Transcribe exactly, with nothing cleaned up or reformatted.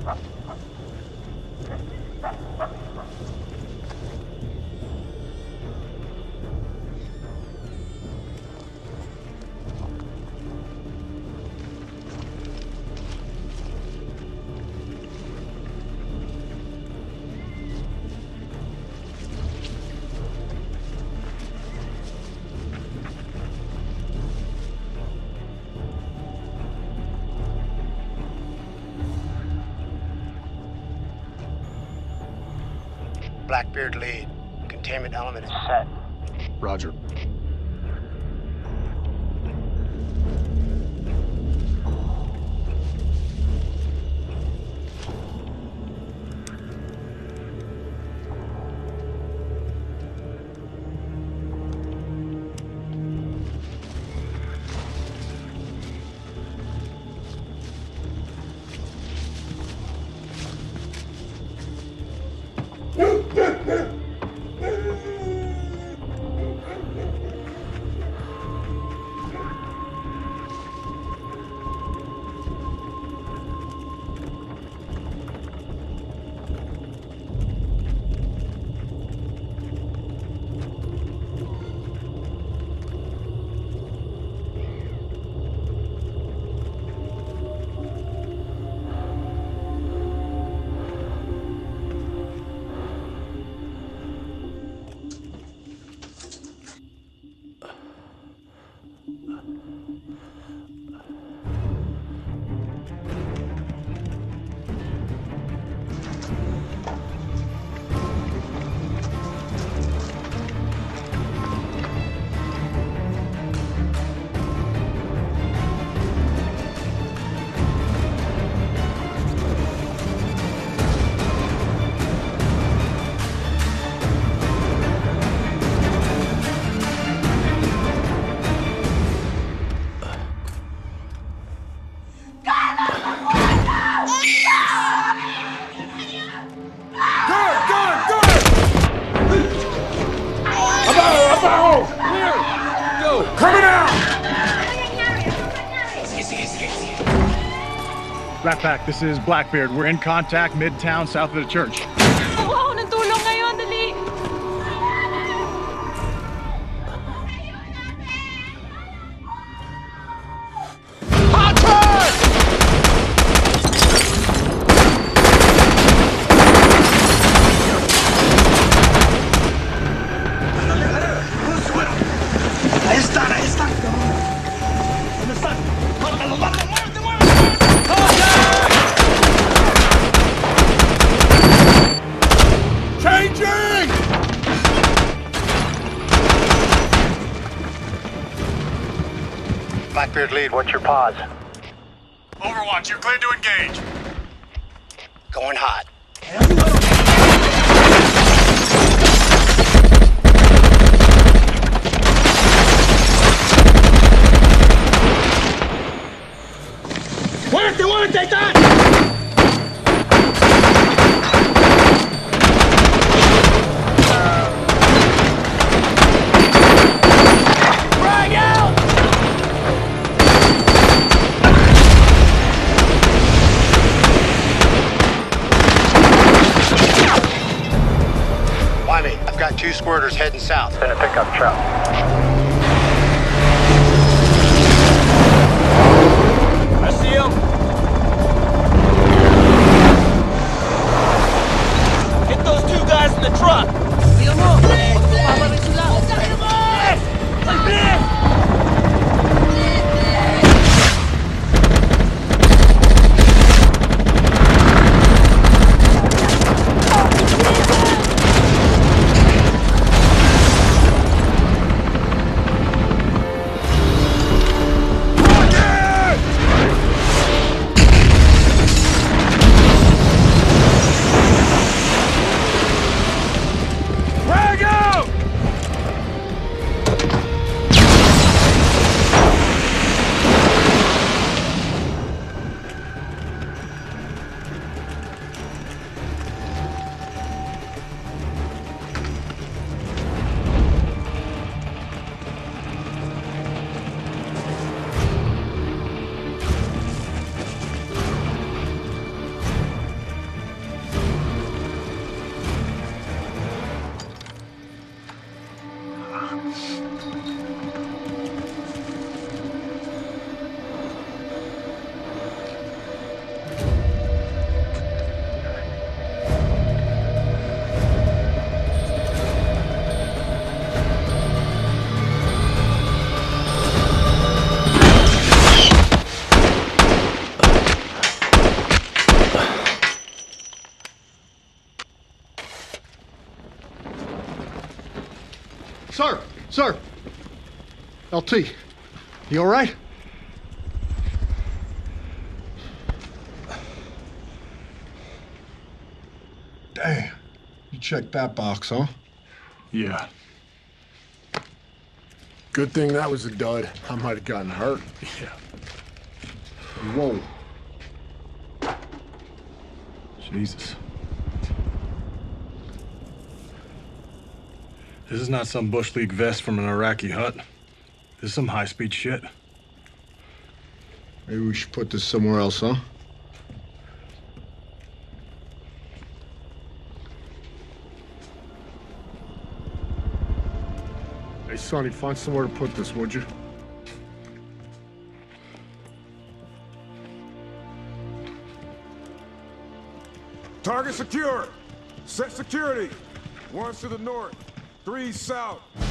Blackbeard lead. Containment element is set. Roger. Rat Pack, this is Blackbeard. We're in contact midtown south of the church. Kuha ako ng tulong ngayon, dali! Ahí están, ahí están. ¿Dónde están? ¡Mátalo, mátalo, muerte, muerte! Changing! Blackbeard lead, what's your pause? Overwatch, you're clear to engage. Going hot. ¡Muévete, muévete! ¡Ahí está! Frag out! Why me? I've got two squirters heading south. Then a pickup truck. I see him. Get those two guys in the truck. Sir! L T, you all right? Damn. You checked that box, huh? Yeah. Good thing that was a dud. I might have gotten hurt. Yeah. Whoa. Jesus. This is not some Bush League vest from an Iraqi hut. This is some high-speed shit. Maybe we should put this somewhere else, huh? Hey, Sonny, find somewhere to put this, would you? Target secure. Set security. One's to the north, three south.